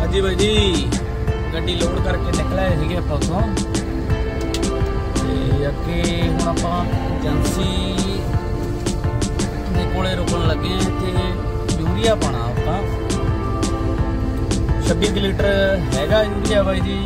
जी भाई जी गड्डी लोड करके निकल आए थे आप उतों अगे हुण आपां एजेंसी दे कोले रुकन लगे ते यूरिया पाना आपां 26 लीटर हैगा यूरिया भाई जी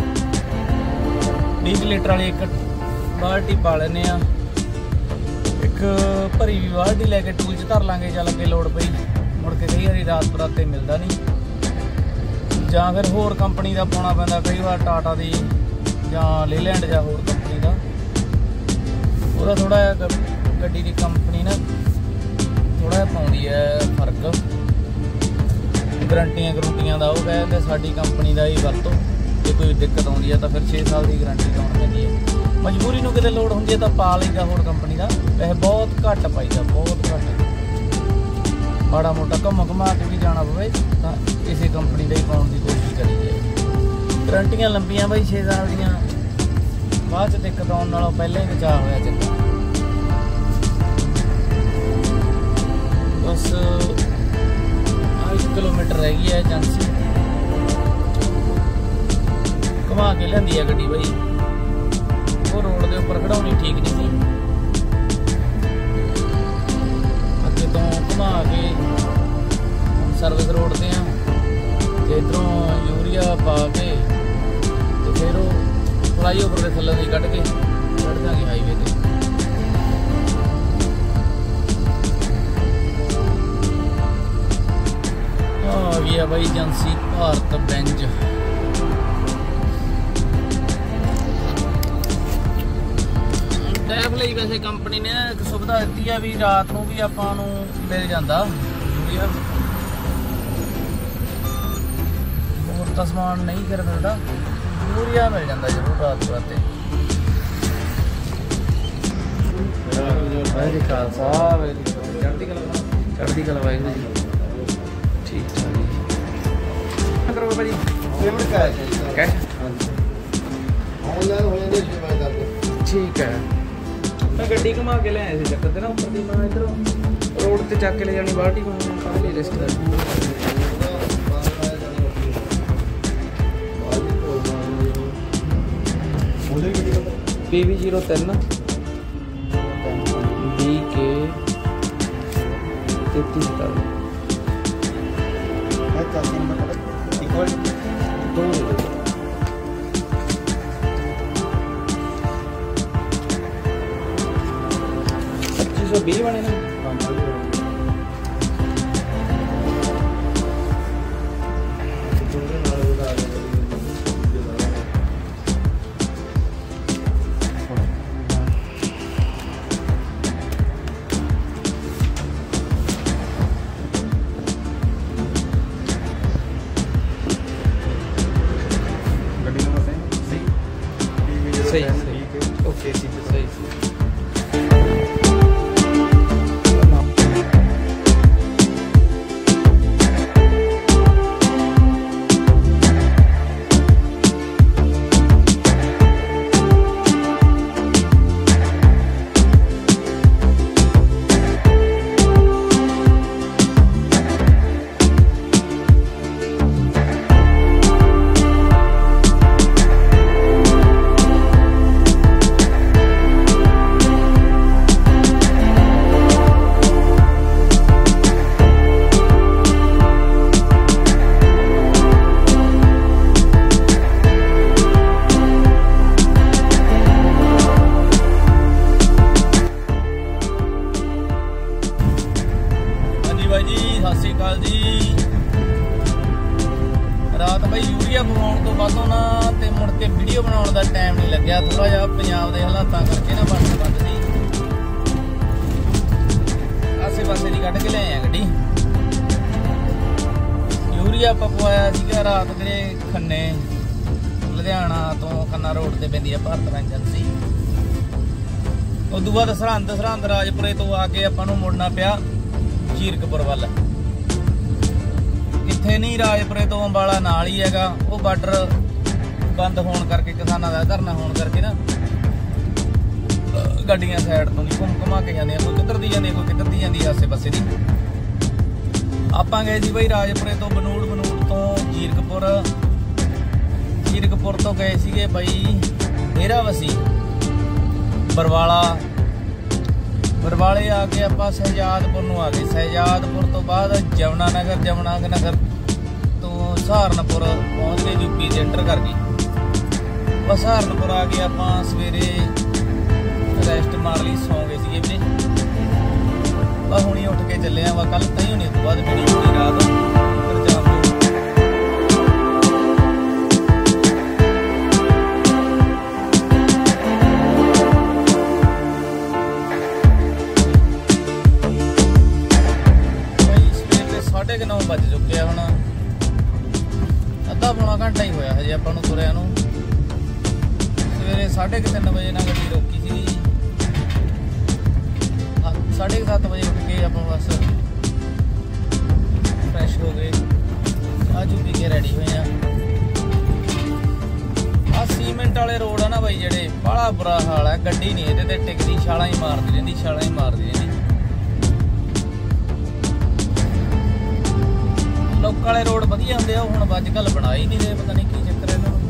20 लीटर वाली एक बाल्टी पा लेने एक भरी भी बाल्टी लैके टूल च धर लांगे चल अगे लोड़ पई मुड़ के कई बार रात बराते मिलता नहीं जां फिर होर कंपनी का पाउणा पैंदा कई बार टाटा दी जां लेलैंड जां होर कंपनी का ਉਹਦਾ थोड़ा गड्डी की कंपनी ना थोड़ा पाउंदी है फर्क गारंटियां गरूंटियां का वो कहते साडी कंपनी का ही वरतो जे कोई दिक्कत आउंदी है तो फिर 6 साल की गारंटी लाउण पैंदी है मजबूरी नूं किते लोड़ हुंदी है तो पा लईदा होर कंपनी का वैसे बहुत घट पाईदा बहुत घट माड़ा मोटा घुमा के भी जाना पवे तो इसे कंपनी का ही पाउण की कोशिश करी जाए गारंटियां लंबियां बई 6 साल दीयां बाद च दिक्कत आउण नालों पहले ही बचा होया चंगा बस 1 किलोमीटर रह गई है एजेंसी घुमा के लियांदी है गड्डी बई वो रोड के उपर खड़ाउणी ठीक नहीं थी अगे तो घुमा के सर्विस रोड से इधरों यूरिया पा के फिर वो फ्लाई ओवर के थल्ले कट के चढ़ जाएंगे हाईवे से आ गया भाई एजेंसी भारत बेंज स्टाफ ਲਈ वैसे कंपनी ने एक सुविधा दी है भी रात को भी आपां नूं मिल जाता होर तां समान नहीं कर मिलता यूरिया मिल जाता जरूर रात रात वाहिगुरू खालसा चढ़ती कला वाहिगुरू जी ठीक ठाक जी करो भाई पेमेंट कैश ऑनलाइन हो जाती है ठीक है मैं गड्डी घुमा के ले आया चक्कर ते ना उपर दी मैं इधर रोड ते चक के ले जानी बाल्टी को काली रिश्तेदार PV03 BK 33 2520 बने ना सही ओके सही रात भाई यूरिया पवाउण तो बादों ना ते मुड़ के वीडियो बनाउण दा टाइम नहीं लग्या थोड़ा जिहा पंजाब दे हालातां करके ना बस बंद सी आसे पासे दी कढ के ले आए गड्डी यूरिया पवाया सीगा रात मेरे खन्ने लुधियाना तो खन्ना रोड ते पैंदी है भारत बेंज एजेंसी उदों बाद सरहंद राजपुरे तो आके आपां नूं मुड़ना पिया जीरकपुर वाल इत्थे नहीं राजपुरे तो अंबाला नाल ही हैगा वो बार्डर बंद होने करके किसानों का धरना होने करके ना गड्डियां साइड तो नहीं घुमा के जांदियां कोई किधर दी जांदी कोई किधर दी आसे पासे दी आपां गए सी भाई राजपुरे तो बनूड़ तो जीरकपुर तो गए सीगे बई डेराबस्सी बरवाले आके आपां शहजादपुर नूं आ गए। शहजादपुर तो बाद जमुनानगर तो सहारनपुर पहुँच गए, यूपी से एंटर कर गए। बस सहारनपुर आ गए आपां सवेरे रेस्ट मार ली, सौ गए सीगे वीरे। बस हुणी उठ के चले वा, कल तई होनी तो बाद वीडियो होनी रात फिर जाम भाई 9:30 बज चुके हैं। हुण अद्धा पौना घंटा ही होया हजे आपां नूं तुरिया नूं। सवेरे 3:30 बजे ना गड्डी रोकी सी, 7:30 बजे उठ के आप बस फ्रैश हो गए, चाह चू पी के रेडी हुए हैं। आ सीमेंट वाले रोड है ना भाई जेडे, बड़ा बुरा हाल है। गड्डी नहीं ये टिकदी, छाला ही मारती रहिंदी। लोक वाले रोड वधिया होंदे आ, हुण अजकल बना ही नहीं रहे, पता नहीं की चक्कर है इन्हां नूं।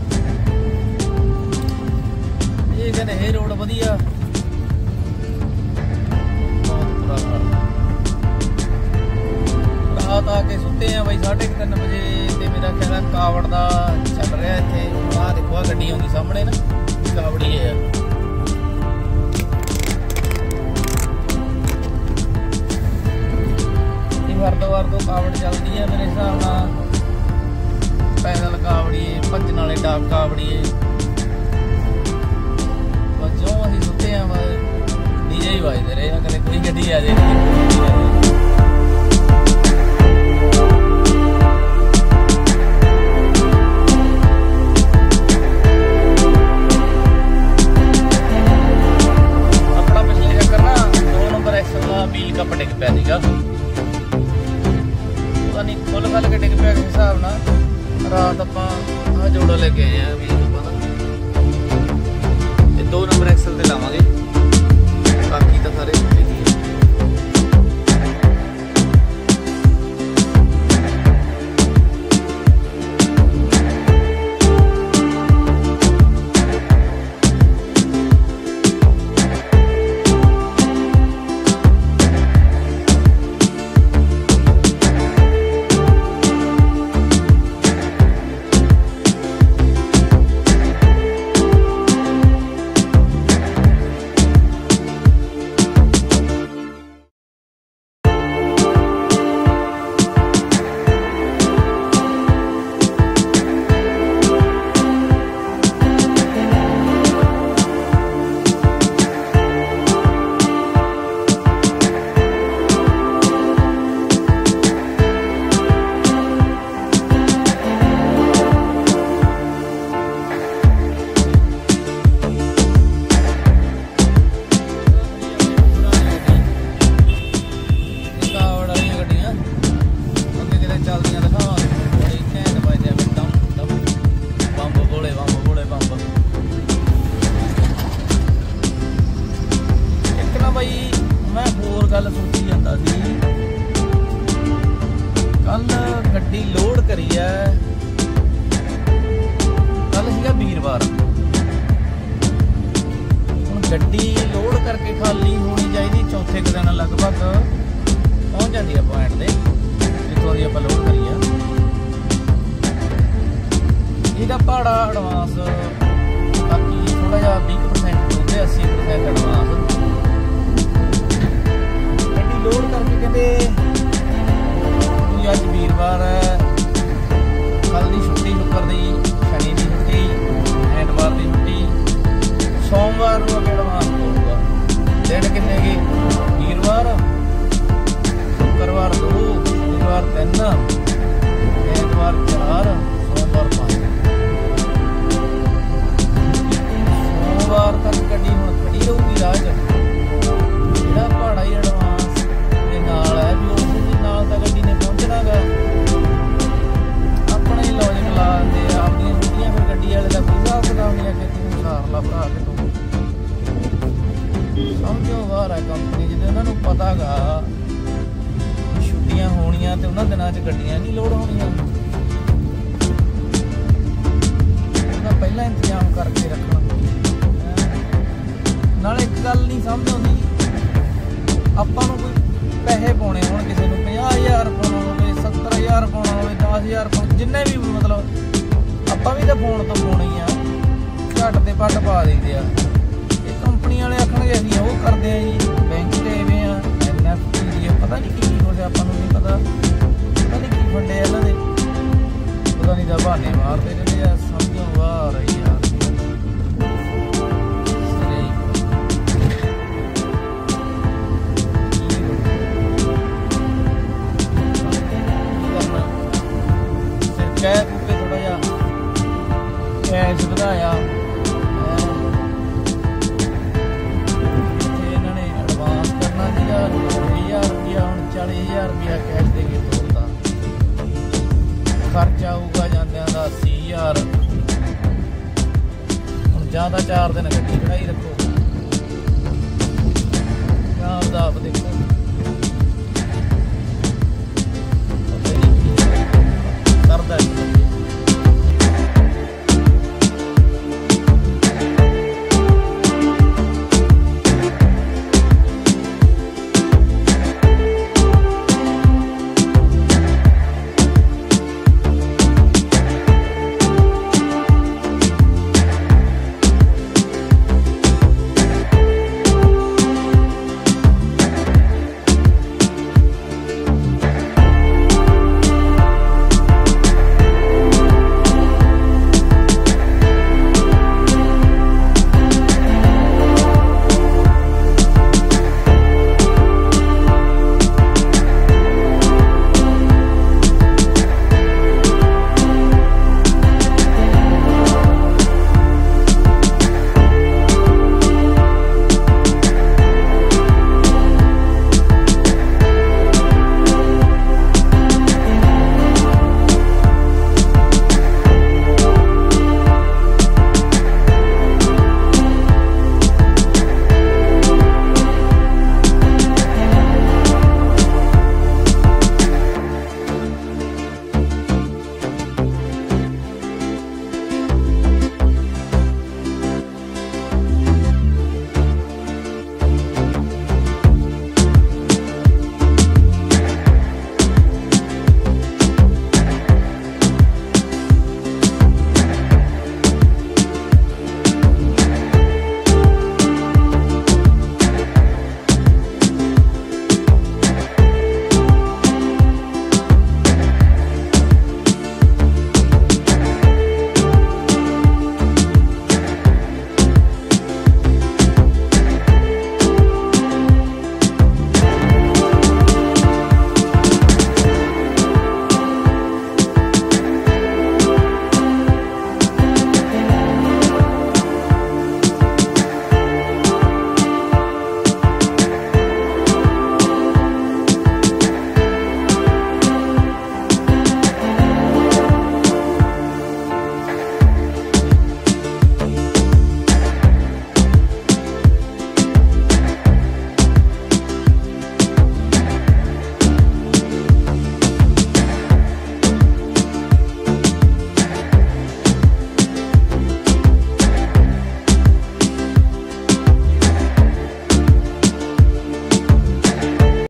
ये कहते ये रोड वधिया, रात आके सुते हैं बई 3:30 बजे। तो मेरा ख्याल है कावड़ का चल रहा इतने। आ देखो आ गड्डी आउंदी सामने ना, कावड़ी है। हरिद्वार तो कावड़ चलती है मेरे हिसाब नाल, पैदल कावड़ी भजन वाले डाक कावड़ी। जो असीं सुते हैं डीजे ही बजते रहे, कदे कोई गड्डी आ जाए। अपना पिछले चक्कर ना 2 नंबर एक्सल का बील कप डिग पिया सीगा, पता नहीं फुल गल के डिग पिया किस हिसाब नाल। रात आपां आ जोड़ा लेके आए हैं बील कप दा, 2 नंबर एक्सल ते लावांगे, बाकी तो सारे गड्डी लोड करी है। कल सीगा वीरवार, हुण गड्डी लोड करके खाली होनी चाहिए चौथे दिन लगभग पहुंच जाती है पॉइंट से जितों की आप लोड करी है। इसका भाड़ा एडवांस बाकी थोड़ा जहा 20% होंगे, 80% एडवांस। गड्डी लोड करके कहते अज वीरवार है, कल की छुट्टी, शुक्र की, शनि की छुट्टी, एतवार की छुट्टी, सोमवार को अगे एडवांस होगा। दिन कितने की? वीरवार, शुक्रवार 2, शनिवार 3, एतवार 4, सोमवार 5। सोमवार तक गड्डी हुण खड़ी रहूगी राह च। जिहड़ा भाड़ा ही एडवांस दे नाल है भी उस नाल तां गड्डी ने पहुंचना गा। अपने ही लॉजिक ला दिंदे आ अपनी छुट्टियां, फिर गड्डी वाले दा कोई हिसाब किताब नहीं है कि तूं सार ला भरा के तूं समझो बाहर है कंपनी। जिद्दां उन्हां नूं पता गा छुट्टियां होणियां ते उन्हां दिनां च गड्डियां नहीं लोड होणियां। 10,000 ਜਿੰਨੇ ਵੀ ਮਤਲਬ ਆਪਾਂ ਵੀ ਤਾਂ ਫੋਨ ਤੋਂ ਪਾਉਣੇ ਹੀ ਆ, ਘੱਟ ਤੇ ਵੱਧ ਪਾ ਦਿੰਦੇ ਆ। ਇਹ ਕੰਪਨੀ ਵਾਲੇ ਆਖਣਗੇ ਅਸੀਂ ਉਹ ਕਰਦੇ ਆ ਜੀ, ਬੈਂਕ ਤੇ ਐਵੇਂ ਆ, NFT ਪਤਾ ਨਹੀਂ ਕੀ ਕੁਛ, ਆਪਾਂ ਨੂੰ ਨਹੀਂ ਪਤਾ ਨਹੀਂ ਕੀ ਫੰਡੇ ਆ ਇਹਨਾਂ ਦੇ, ਪਤਾ ਨਹੀਂ ਦਾ ਬਹਾਨੇ ਮਾਰਦੇ ਰਹਿੰਦੇ ਆ, ਸਮਝੋਂ ਬਾਹਰ ਰਹੀ ਯਾਰ। ਕਹਿ ਕੇ ਥੋੜਾ ਜਿਹਾ ਕੈਸ਼ ਵਧਾਇਆ, ਇਹਨਾਂ ਨੇ ਐਡਵਾਂਸ ਕਰਨਾ ਸੀਗਾ 20,000 ਰੁਪਇਆ, ਹੁਣ 40,000 ਰੁਪਇਆ ਕੈਸ਼ ਦੇ ਕੇ ਤੋਰਦਾ। ਖਰਚਾ ਆਊਗਾ ਜਾਂਦਿਆਂ ਦਾ 80,000। ਹੁਣ ਜ਼ਿਆਦਾ 4 ਦਿਨ ਗੱਡੀ ਖੜਾਈ ਰੱਖੋ, ਆਪ ਦਾ ਆਪ ਦੇਖੋ।